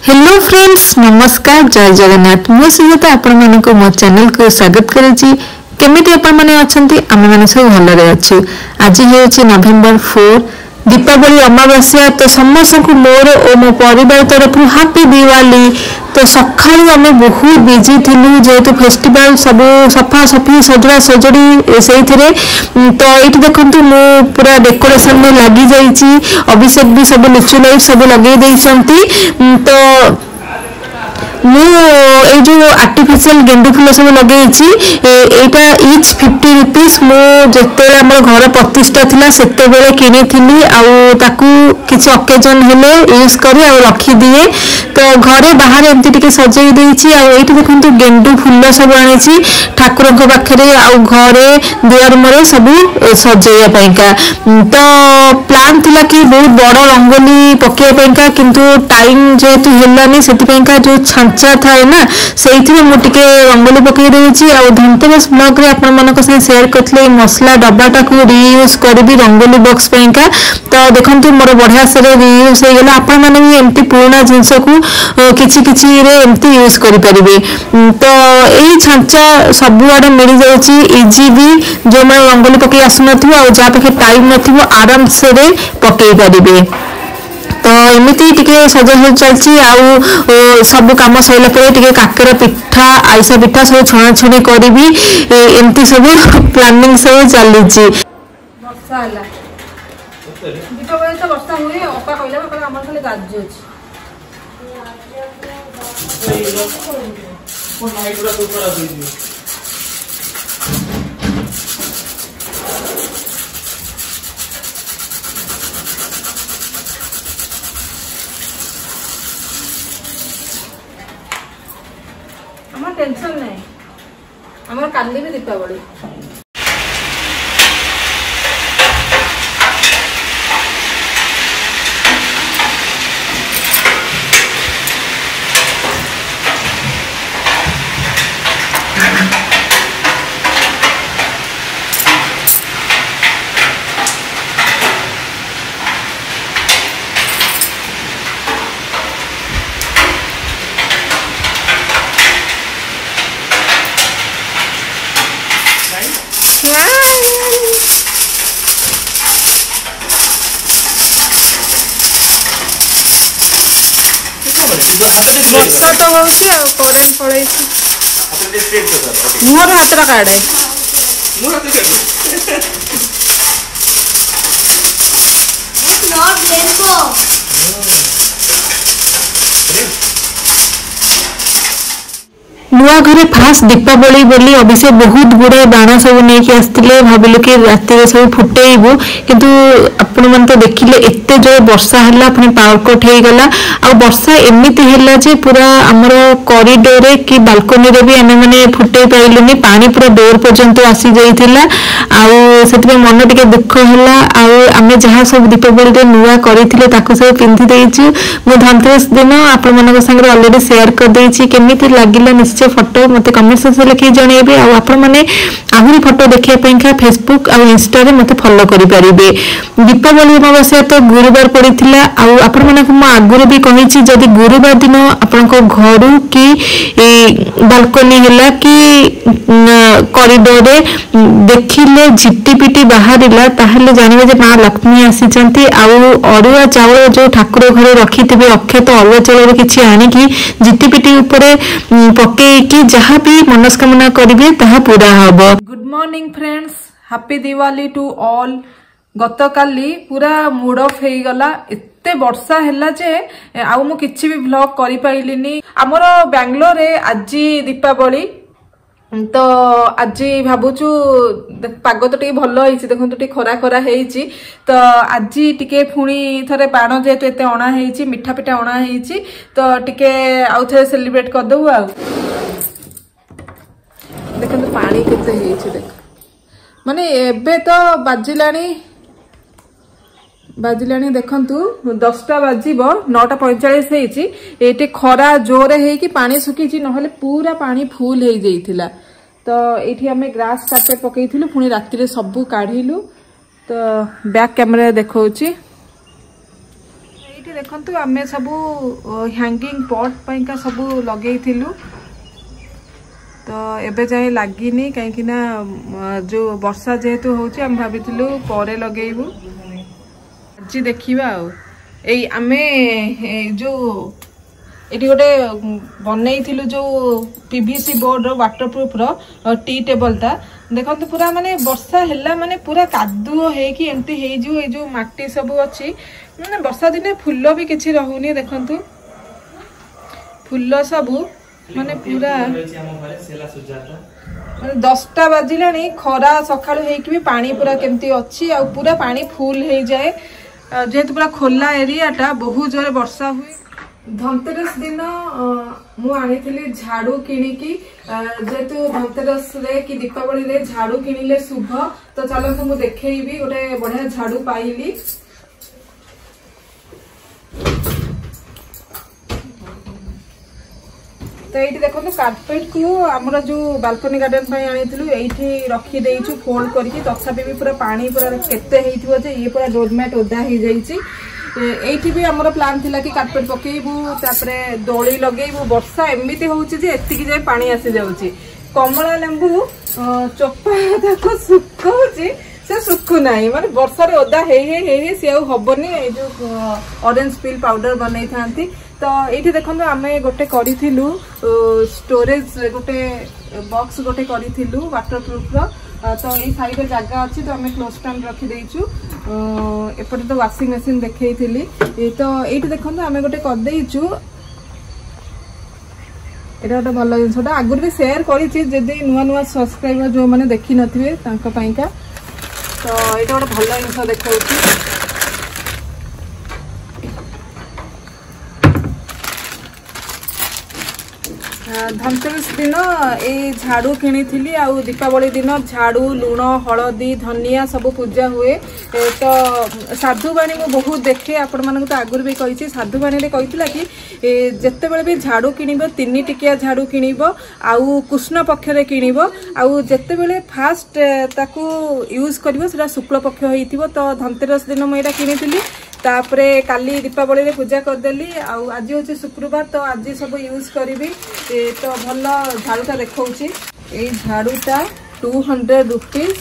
Hello friends, नमस्कार, जय जगन्नाथ। मो सुजाता आपण मानको मो चैनल को स्वागत करेछि। केमिति आपण माने अछंती? आमे माने सब भलरे अछु। आज हेछि नवेम्बर 4 दीपावली अमावास्या। तो समस्त को मोर और मो परिवार तरफ हैप्पी दिवाली। तो सकाळु आमे बहुत बिजी थिलु जेतु फेस्टिवल सब सफा सफी सजड़ा सजड़ी सेइथिरे। तो एठी देखंतु मो पूरा डेकोरेशन में लागि जाईची। अभिषेक भी सब लिचु लाइट सब लगे देइछंती। तो मु ए जो आर्टिफिशियल गेंडू फूल सब लगे एटा इच 50 रुपीस। मु जते हमर घर प्रतिष्ठा थिला सेते बेले किनी थिली आउ ताकू किछ ओकेजन हेले यूज करी आ रखी दिए। तो घरे बाहर एमती टिके सजाई देइछि। आ एठी देखंतु गेंडू फूल सब आनिछि ठाकुर को पाखरे आउ घरे दुआर मरे सब सजाइया पैका। तो प्लान थिला कि बहुत बड़ रंगोली पकेया पैका, किंतु टाइम जेतु हेलानी सेति पैका जो छांचा थाए ना सेइथि मु टिके रंगोली पकई देछि। आ धनतेरस ब्लॉग रे आपण मानक से शेयर करथले मसला डब्बाटा को रीयूज करबी रंगोली बॉक्स पैका। तो देखंतु मोर बढ़िया से रीयूज हो गेला। आपण माने भी एमती पुराना जिंस को किछि किछि रे एमती यूज करि परिबे। तो एई छांचा सब आडे मिल जाउची इजी भी। जो मैं रंगोली पकई आसनथिबो आ जा पाखे टाइम नथिबो आराम से रे पकई परिबे। तो एमती टिके सजा चलती आउ सब काम सैला पर टिके काकेरा पिठा आइसा पिठा सब छुणा छुणी करी एमती सब प्लानिंग सब चली। वर्षा हला दीपावली तो वर्षा हुए अपा कहला पर हमर खाली गाज्ज अछि कोन नाइट पूरा तो पड़ा दीजिए। हमार टेंशन नहीं, हमार काली भी दीपावली। वर्षा तो होउछि आ करेंट पड़ै छै। अपन स्ट्रेट कर सर मोर हातरा काढे मोर हाथ के नॉट रेनबो। नुआ घरे फास्ट दीपावली बोली अभिषेक बहुत गुड़े बाण सब नहीं आसते। भाविलु कि राति सब फुटेबू, किंतु आपण मन तो देखिले एते जो वर्षा हला पुनी पावर कट हो गला। आ वर्षा एमिति हला जे पूरा हमर कॉरिडोर रे कि बालकनी रे भी आमे माने फुटे पाइलुनी। पानी पूरा डोर पर्यंत आसी जाइथिला। आ सेतबे मन टिके दुख हला। आ आमे जहां सब दीपावली रे नुआ करिथिले ताको सब पिंधि देइछु। मो धनतेरस दिन आपण मानक संगे ऑलरेडी शेयर कर देइछि। केमिति लागिला निश्चय फोटो मते कमेंट सेक्शन लिखि जणेबे। आ आपण माने आहुरी फोटो देखिया पैका फेसबुक आ इंस्टा रे मते फॉलो करि परिबे। दीपावली अमावास्या तो गुरुवार पड़िथिला। आ आपण माने को आगुरे भी कहिछि जदि गुरुवार दिन आपण को घरु कि बालकनी हला कि कॉरिडोर रे देखिले झिटिपिटी बाहरिला ताहले जानिबे जे मां लक्ष्मी आसी चंती। आ अरुआ चावल जो ठाकुर घरे रखिथिबे अक्षत अरुआ चावल रे किछि आनी कि झिटिपिटी ऊपर पके कि जहाँ भी मनस्कामना करिवे ताहा पूरा हबो। Good morning friends, happy Diwali to all. गतकाली पूरा मूड ऑफ हे गला। एते वर्षा हैला जे आउ मु किछि भी व्लॉग करि पाइलिनी। हमर बेंगलोर रे आज दीपावली। तो आज भाबुचु पाग तो टिके भल होइछि। देखंतु टिके खरा खरा हेइछि। तो आज टिके पुणी थरे बाण जेतु एते अणा हेइछि, मिठा पिठा अणा हेइछि। तो टिके आउ थरे सेलिब्रेट कर दउ। आ देखंतु पानी केते हेइछि देख। माने एबे तो बाजिलानी देखंतु 10टा बाजिबो 9:45 हेइछि। एटे खरा जोरे हेइकि पानी सुखिछि, नहले पूरा पानी फुल हेइ जाइथिला। तो एठी हमें ग्रास काटे पकईथिलु, पुणी राति रे सबु काढिलु। तो बैक कैमरा देखौछि। देखंतु आमे सबू हैंगिंग पॉट पाइका सबू लगेइथिलु तो एबे जाए लागिनी कहीं ना जो वर्षा जेहेतु होची हम भाबिथिलु परे लगेइबु आज देखिबा एई आमे जो एटी गोटे बनैथिलु जो पीवीसी बोर्ड वाटरप्रूफ रो टी टेबल ता देखंतु पूरा माने वर्षा हैला माने पूरा कादुओ हे कि एंती हे जो ए जो माटी सब अछि माने वर्षा दिने फुल्लो भी किछि रहउनी देखंतु फुल्लो सब माने पूरा 10टा बाजिलानी खरा सकाळु हे कि पानी पूरा केमती अछि आ पूरा पानी फुल हे जाए जेहेतु पूरा खोला एरियाटा बहुत जोरे वर्षा हुए धनतेरस दिन मु आनी झाड़ू किणिकी जेहेतु धनतेरस रे कि दीपावली रे झाड़ू किणिले शुभ तो चलतु मु देखैबी गोटे बढ़िया झाड़ू पाइली तो ये देखो कार्पेट को आमर जो बालकनी गार्डन आनी ये रखी देचु फोल्ड करके तथापि भी पूरा पानी पूरा केते हेइथिबो जे ये पूरा डोरमेट ओदा हो जाइए ये भी आमर प्लान थिला कि कार्पेट पकेबू तापरे दोली लगेबू वर्षा एमती होउची जे एतिकी जाय पानी आसी जाउची कमला लेंबू चोपा ताको सुखौची से सुखु नाही माने वर्षा रे ओदा हे से हबनी ए जो ऑरेंज पील पाउडर बनई थांती तो ये देखो आम गोटे करूँ स्टोरेज गोटे बॉक्स गोटे करूँ वाटरप्रूफ तो ये साइड जगह अच्छी तो आम क्लोज स्टैंड रखीदेचु एपटे तो वाशिंग मशीन देखी तो ये देखो आम गोटे करदेचु ये गोटे भल जिन आगुरी भी सेयार करी नुआ नुआ सब्सक्राइबर जो मैंने देखी नथिबे तांका पाइका तो ये गोटे भल जिन देखा धनतेरस दिन ये झाड़ू किनी आउ दीपावली दिन झाड़ू लुण हलदी धनिया सब पूजा हुए तो साधुवाणी मु बहुत देखे आपण मानक तो आगुरी भी कही साधुवाणी रे कहितला कि जेते बेले भी झाड़ू किनिबो 3 टिकिया झाड़ू किनिबो आउ कृष्ण पक्ष रे किनिबो आउ जेते बेले फास्ट ताकू यूज करिवो सेटा शुक्ल पक्ष होइतिबो तो धनतेरस दिन मु एटा किनिथिली तापरे काली दीपावली रे पूजा करदेली आउ आज होची शुक्रवार तो आज सब यूज करी तो भल झाड़ूटा देखौची ए झाड़ूटा 200 रुपीस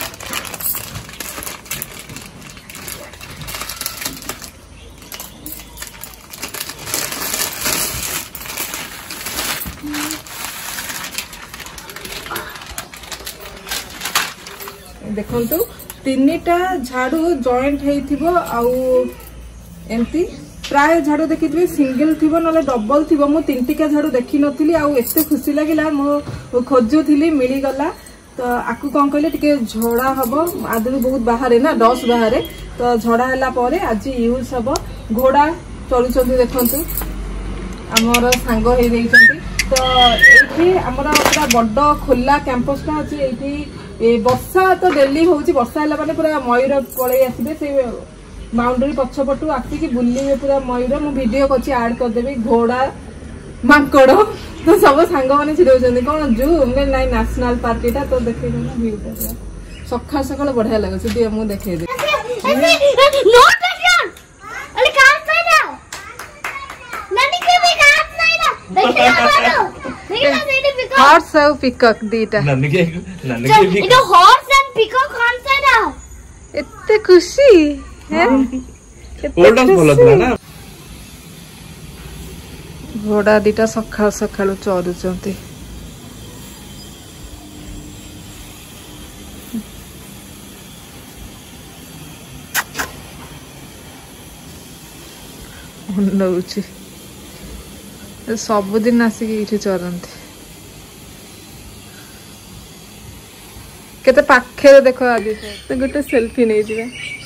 देखंतु 3टा झाड़ू जॉइंट हेइथिबो आउ एमती प्राय झाड़ू देखी सिंगल थी ना डबल थी मु 3 टिका झाड़ू देखी नी आते खुशी लगे मु खोजुली मिलगला तो आपको कौन कहले टिके झड़ा हम आदि बहुत बाहर ना डस्ट बाहर तो झड़ा है आज यूज हम घोड़ा चलुं देखु आमर सांग हो तो ये आमर पूरा बड़ खोला कैंपसटा अच्छी ये वर्षा तो डेली होची वर्षा है माने पूरा मयूर पलि आसबे से बाउंड्री पछपटू आसिकी बुलिबे पूरा मयूर मु वीडियो करछि ऐड कर देबी घोड़ा मांकड़ तो सब सांग माने छिड़ौछन कोन जू हमने नाइ नेशनल पार्क एटा तो देखै ना व्यूटा सखा सकाळ बढ़िया लागे से दे मु देखै दे नो टेंशन अरे काम कर ना नानी के भी काम नहीं ना देखि ना हॉर्स और पिकॉक दीटा नानी के इधर हॉर्स एंड पिकॉक कौन सा ना इतने खुशी है ओल्डस बोलत ना घोड़ा दीटा सखा सखाळु चरुचंती नउची सबुदिन आसिक ये चरती केते पाखे देख आज तो गोटे सेल्फी नहीं जाए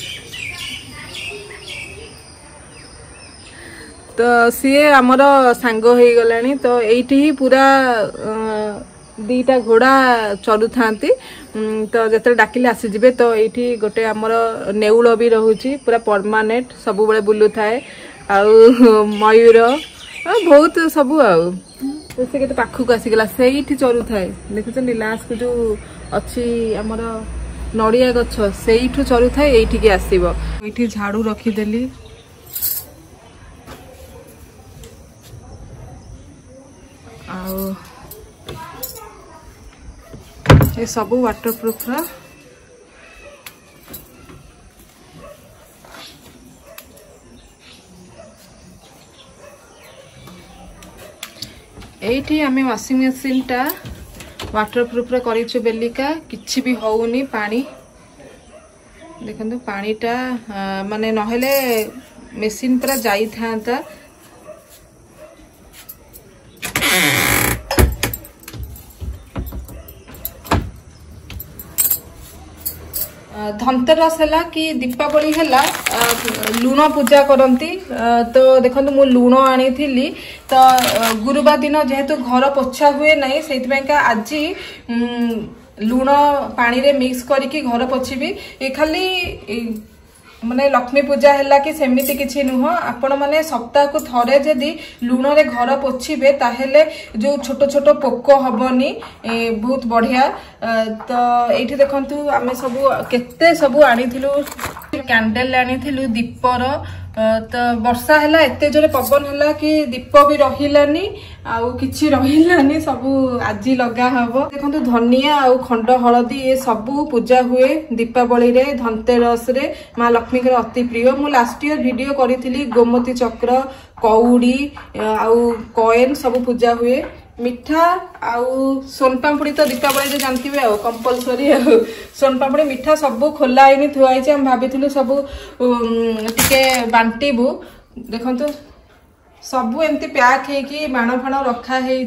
तो सी आमर सांग हो गलानी तो ये पूरा दीटा घोड़ा चलु था तो जो डाकिले आसीजे तो ये गोटे आमर नेउल भी रोचे पूरा परमानेंट सब बड़े बुलू थाए आउ मयूर बहुत सबू आउ से केते पाखक आसीगला से चलु थाए देखुच लास्ट को जो अच्छी आमर नड़िया गछ से चलु थाए ये आसब ये झाड़ू रखीदेली ये सब वाटरप्रूफ रा एठी आमे वाशिंग मशीन टा वाटरप्रूफ रा करिछु बेलिका किछि भी होउनी पानी देखंतु पानी टा माने नहेले मशीन पूरा जाई थांता धनतेरस है कि दीपावली है लुण पूजा करती तो देखो मु लुण आनी थी तो गुरुवार दिन जेहेतु घर पोछा हुए नहीं से आज लुण पानी रे मिक्स करके घर पोछी खाली माने लक्ष्मी पूजा है कि सेमती किसी नुह आपण मैंने सप्ताह को थरे जदि लुण रे घर पोछिबे ताहेले जो छोट छोट पोक हबनी बहुत बढ़िया तो ये देखंतु आमे सब केते सब आनिथिलु कैंडल आनिथिलु दीपर तो वर्षा है एते जोरे पवन है कि दीप भी रहिलानी आउ किछि रहिलानी सब आज लगा हबो देखंतु धनिया आउ खंड हळदी ये सब पूजा हुए दीपावली रे धनतेरस रे माँ लक्ष्मी के अति प्रिय मु लास्ट ईयर वीडियो करिथिली गोमती चक्र कौड़ी आउ कॉइन सब पूजा हुए मिठा आउ सोनपापड़ी तो दीपावली रे जानती है कंपलसरी सोनपापड़ी मिठा सब खोला आईनी थुआई हम भाभी सब टिके बांटीबू देखंतु सब एमती पैक है बाण फाण रखा है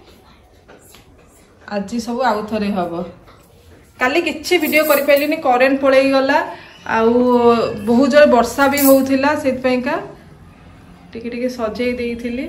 आज सब आउ थरे हबो काली किछि वीडियो करि पैलिनी करेंट पळेई गला आउ बहुत जोर वर्षा भी होउथिला सेत पैका टिके टिके सजेई देइथिली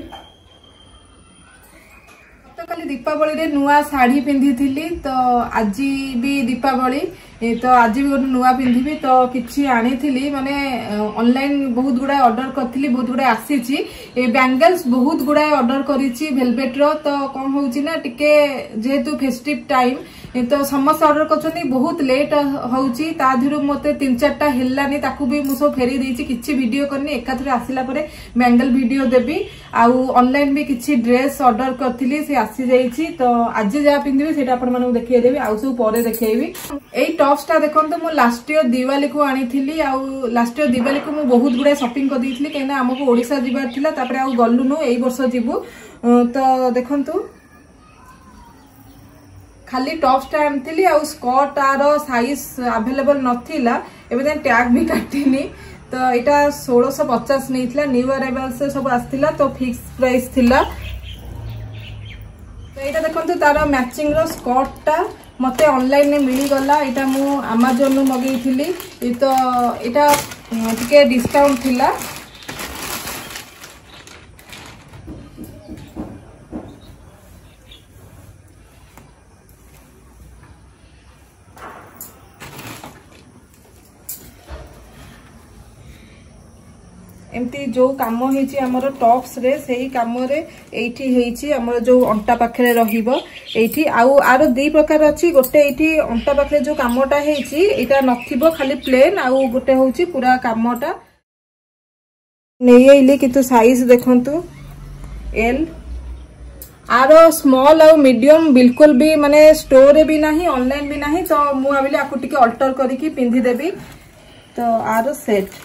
तो खाली दीपावली रे नुआ साड़ी पिंधि थी तो आज भी दीपावली तो आज भी गोटे नुआ पिंधि तो किछि आनी थी माने ऑनलाइन बहुत गुड़ा ऑर्डर करथिली बहुत गुड़ा आसीची बैंगल्स बहुत गुड़ा ऑर्डर करिछि वेलवेट रो तो कौन होउची ना टिके जेहेतु फेस्टिव टाइम तो समस्त ऑर्डर करछनी बहुत लेट होउची ता धिरु मते 3-4टा हेलानी ताकू भी मु सब फेरी देइछि किछि वीडियो करनी एकाथरे आसिला परे बैंगल वीडियो देबी आउ ऑनलाइन भी किछि ड्रेस ऑर्डर करथिली से आसी जाइछि तो आज जा पिंदिबी सेटा आपण मानू देखिए देबी आउ सब परे देखैबी एई टॉप्स टा देखंतु मु लास्ट ईयर दिवाली को आनीथिली आउ लास्ट ईयर दिवाली को मु बहुत गुडा शॉपिंग कर देइथिली केना हमको ओडिसा जिबार थिला तापरे आउ गल्लुनु एई वर्ष जिबु तो देखंतु खाली टॉप टा आनी आउ स्कर्ट तार साइज अवेलेबल नथिला एबे टैग भी काटिनी तो यहाँ 1650 नहीं न्यू अराइवल से सब आसला तो फिक्स प्राइस थिला तो यहाँ देखो तार मैचिंग रो स्कर्ट टा मते ऑनलाइन में मिली गला यहाँ मु अमेज़न मगेइथिली तो यहाँ टिके डिस्काउंट थिला एमती जो काम होइछि हमर टॉप्स रे सेही काम रे एठी हेइछि हमर जो अंटा पाखरे रहिबो एठी आउ आरो दुई प्रकार अछि गोटे एठी अंटा पाखरे जो कामटा हेइछि एटा नथिबो खाली प्लेन आउ गोटे होउछि पूरा कामटा नेइले किंतु साइज देखंतु एल आरो स्मॉल आउ मीडियम बिल्कुल भी माने स्टोर रे भी नाही ऑनलाइन भी नाही तो मु आबिले आकु टिके अल्टर करिकि पिंधि देबी तो आरो सेट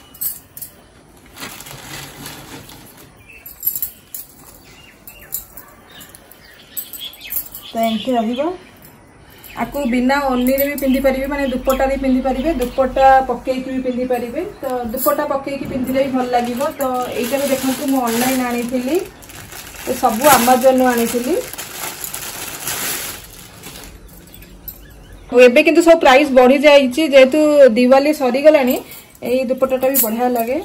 तो एमती रहिबो आकु बिना ओनी रे भी पिंधि परिबे माने दुपट्टा रे पिंधि परिबे दुपट्टा पकेई भी पिंधि परिबे तो दुपट्टा पकेई की पिंधिले भी भल लागिबो तो एटा भी देखंतु मु ऑनलाइन आनीथिली तो सब अमेज़न आनीथिली एबे किंतु सब प्राइस बढ़ी जाईची जेतु दिवाली सरी गलानी एई दुपट्टाटा भी बढ़िया लागे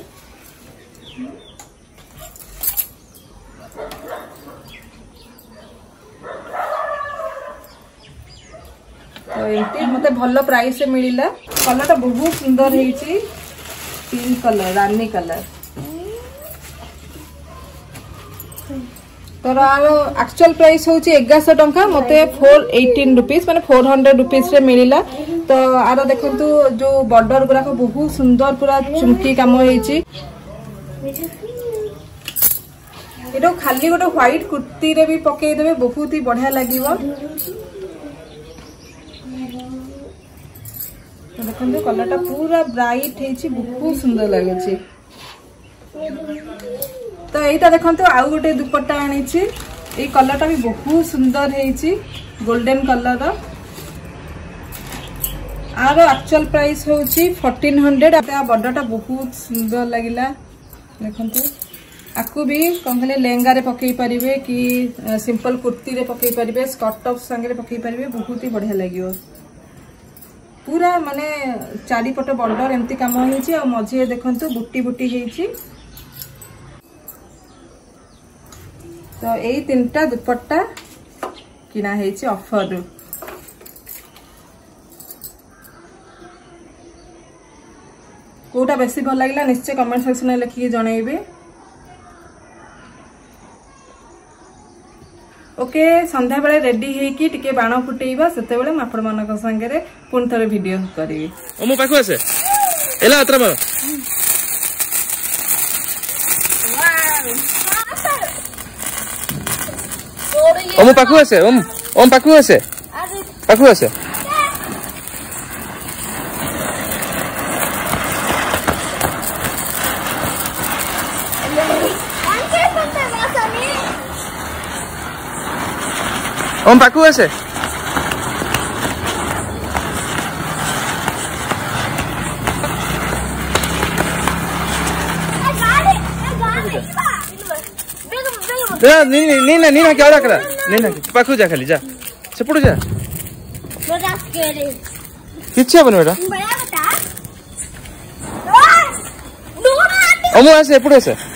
तो एमती मते भलो प्राइस से मिलिला कलर बहुत सुंदर हेची पिंक कलर रानी कलर तो एक्चुअल प्राइस होची 1100 टंका मते 418 रुपीस माने 400 रुपीस रे मिलिला तो आरो देखंतु जो बॉर्डर गुरा को बहुत सुंदर पूरा चुमकी काम हेची ये खाली गोटे व्हाइट कुर्ती रे भी पकईदेवे बहुत ही बढ़िया लगे। देखो कलर टा पूरा ब्राइट है बहुत सुंदर लगे। तो यहीटा देखो आउ गोटे दुपट्टा आनी ये कलर टा भी बहुत सुंदर है गोल्डन कलर। आर एक्चुअल प्राइस हूँ 1400। बड़टा बहुत सुंदर लगिला। देखो आपको भी कौन कहले लेहंगा रे पकई पारिबे कि सिंपल कुर्ती रे पकई पारिबे स्कर्ट टॉप संगे पकई पारिबे बहुत ही बढ़िया लगियो। पूरा माने चारिपट बॉर्डर एमती काम होईची आ मझे देखंतु बुटी बुटी हेईची। तो यही 3टा दुपट्टा किना हेईची ऑफर रु। कोटा बेसी भल लागला निश्चय कमेंट सेक्शन में लिखिके जणाइबे। ओके संध्या बेले रेडी हेकी टिके बाण फुटेइबा सेते बेले आपण मानक संगे पुन थरे वीडियो करिवे। ओ मो पाखु आसे एला अत्र मार ओम पाखु आसे ओम पाखु आसे पाखु आसे ओम पाखु आसे नीना क्या रखला नीना पाखु जा खाली जा सेपटू जा किछि हबन बेटा ओमो आसे एपटू आसे